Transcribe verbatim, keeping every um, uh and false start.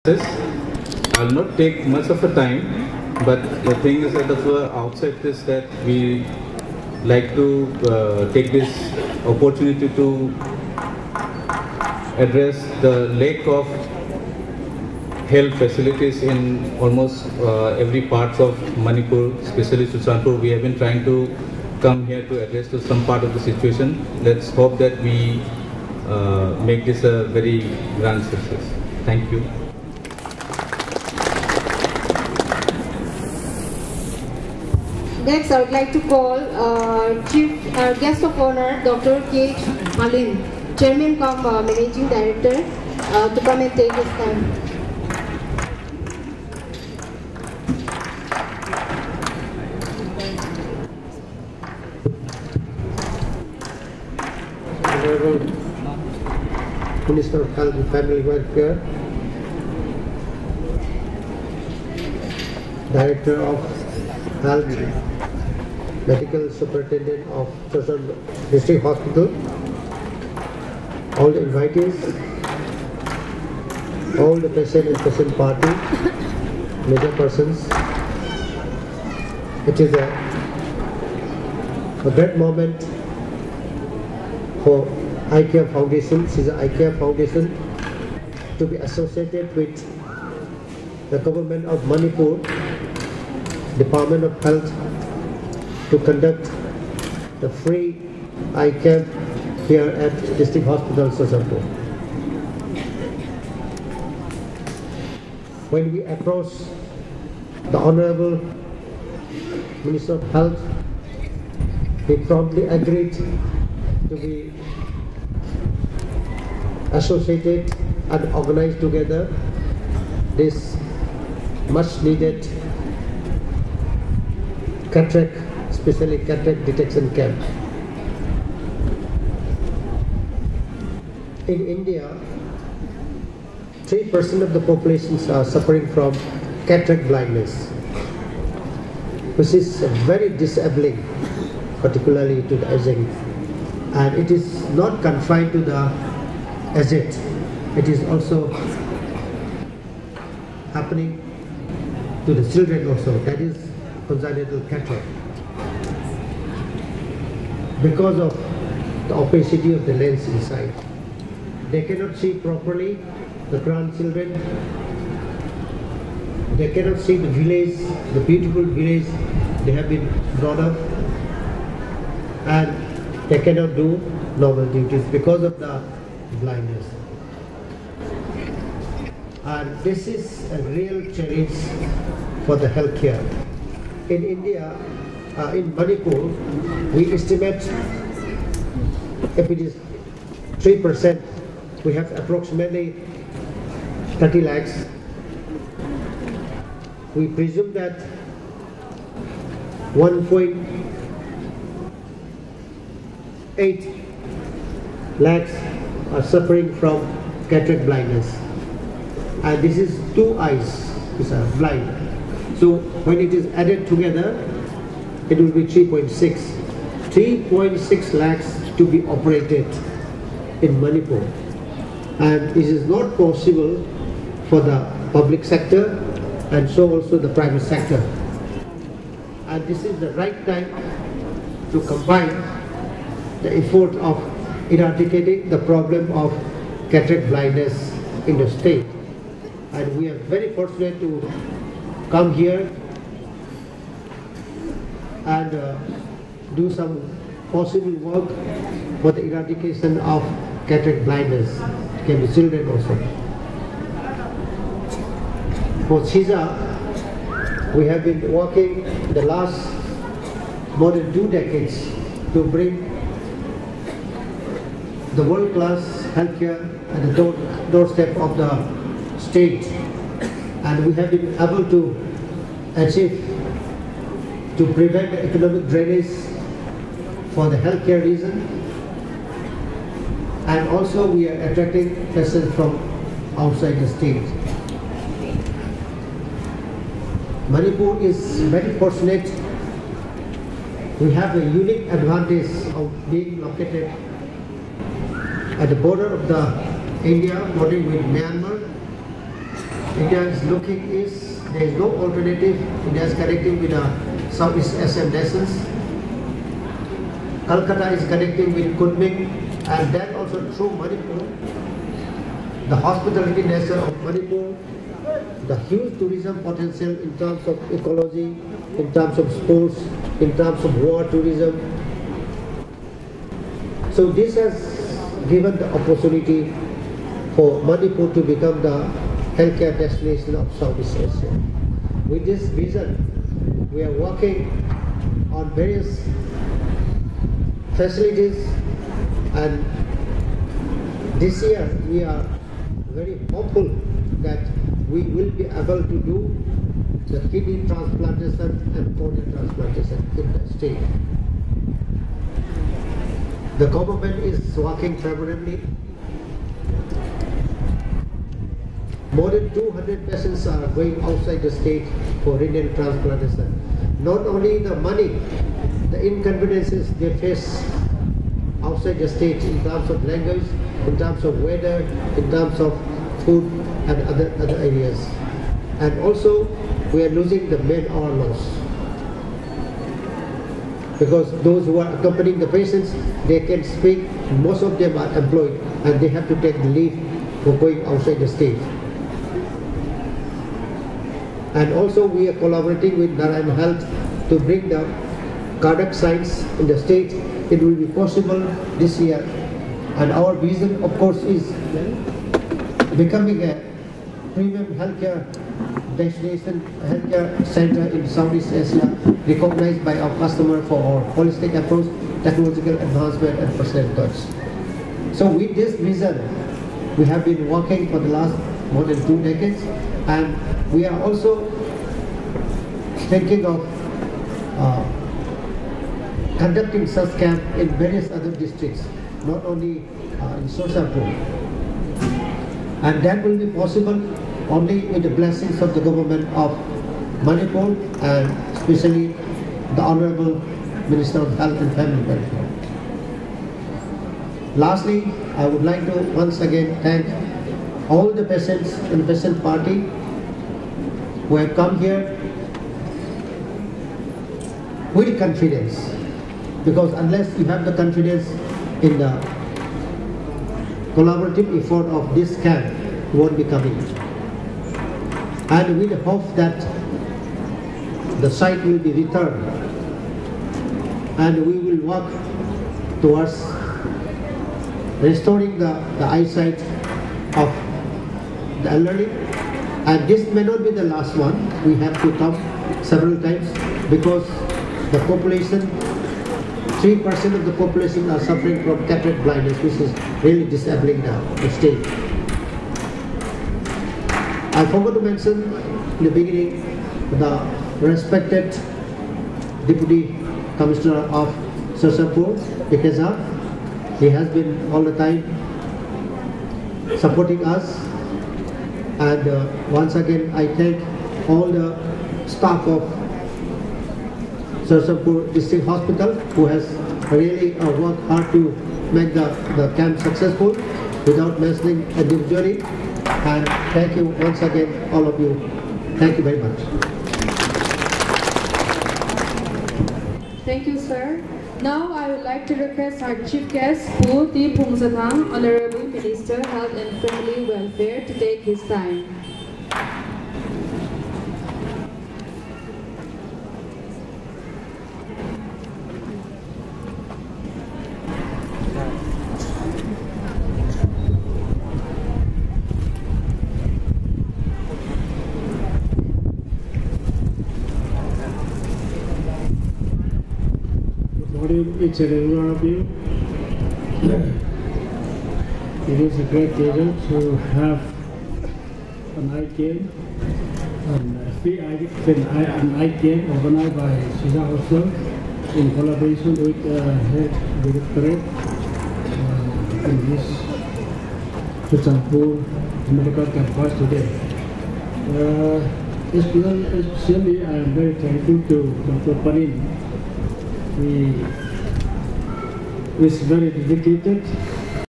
I'll not take much of a time, but the thing is at the outset is that we like to uh, take this opportunity to address the lack of health facilities in almost uh, every part of Manipur, especially Chuchandpur. We have been trying to come here to address to some part of the situation. Let's hope that we uh, make this a very grand success. Thank you. Next, I would like to call uh, Chief uh, Guest of Honor, Doctor K. Malin, Chairman cum uh, Managing Director, uh, to come and take his time. Honorable Minister of Health and Family Welfare, Director of Health, Medical Superintendent of Chuchandpur District Hospital, all the invitees, all the patient and patient party, major persons. It is a, a great moment for iCare Foundation, Caesar iCare Foundation, to be associated with the government of Manipur, Department of Health, to conduct the free eye camp here at District Hospital Chuchandpur. When we approach the Honorable Minister of Health, he promptly agreed to be associated and organized together this much needed cataract, especially cataract detection camp. In India, three percent of the populations are suffering from cataract blindness, which is very disabling, particularly to the aging. And it is not confined to the aged, it is also happening to the children also, that is congenital cataract. Because of the opacity of the lens inside, they cannot see properly the grandchildren, they cannot see the village, the beautiful village they have been brought up, and they cannot do normal duties because of the blindness. And this is a real challenge for the healthcare. In India, uh, in Manipur, we estimate if it is three percent, we have approximately thirty lakhs. We presume that one point eight lakhs are suffering from cataract blindness, and this is two eyes which are blind. So when it is added together, it will be three point six. three point six lakhs to be operated in Manipur, and it is not possible for the public sector and so also the private sector. And this is the right time to combine the effort of eradicating the problem of cataract blindness in the state. And we are very fortunate to come here and uh, do some possible work for the eradication of cataract blindness. It can be children also. For CISA, we have been working the last more than two decades to bring the world-class healthcare at the door, doorstep of the state, and we have been able to achieve to prevent the economic drainage for the healthcare reason, and also we are attracting patients from outside the state. Manipur is very fortunate. We have a unique advantage of being located at the border of the India, bordering with Myanmar, India is looking is, there is no alternative. India is connecting with the Southeast Asian nations. Calcutta is connecting with Kunming, and then also through Manipur, the hospitality nation of Manipur, the huge tourism potential in terms of ecology, in terms of sports, in terms of war tourism. So this has given the opportunity for Manipur to become the healthcare destination of Southeast Asia. With this vision, we are working on various facilities, and this year we are very hopeful that we will be able to do the kidney transplantation and cornea transplantation in the state. The government is working favorably. More than two hundred patients are going outside the state for renal transplantation. Not only the money, the inconveniences they face outside the state in terms of language, in terms of weather, in terms of food and other, other areas. And also we are losing the man-hour loss. Because those who are accompanying the patients, they can speak, most of them are employed and they have to take the leave for going outside the state. And also we are collaborating with Narayan Health to bring the cardiac science in the state. It will be possible this year. And our vision, of course, is becoming a premium healthcare destination, healthcare center in Southeast Asia, recognized by our customer for our holistic approach, technological advancement and personal touch. So with this vision, we have been working for the last more than two decades, and we are also thinking of uh, conducting such camp in various other districts, not only uh, in Sursapur. And that will be possible only with the blessings of the government of Manipur and especially the Honorable Minister of Health and Family Welfare. Lastly, I would like to once again thank all the patients in the patient party who have come here with confidence, because unless you have the confidence in the collaborative effort of this camp, you won't be coming. And we hope that the site will be returned and we will work towards restoring the, the eyesight of the elderly. And this may not be the last one. We have to come several times because the population, three percent of the population are suffering from cataract blindness, which is really disabling the, the state. I forgot to mention in the beginning the respected Deputy Commissioner of Sursapur, Ikeza. He has been all the time supporting us, and uh, once again I thank all the staff of Sursapur District Hospital who has really uh, worked hard to make the, the camp successful without mentioning individually. And thank you once again, all of you. Thank you very much. Thank you, sir. Now I would like to request our chief guest, Pu Ti Phongsathang, Honorable Minister, Health and Family Welfare, to take his time. Each and every one of you. It is a great pleasure to have an eye game, a free eye, an eye game organized by Sisa Hospital in collaboration with the uh, Health Directorate uh, in this Sursapur medical campus today. Uh, especially, I am very thankful to Doctor Panin. He is very dedicated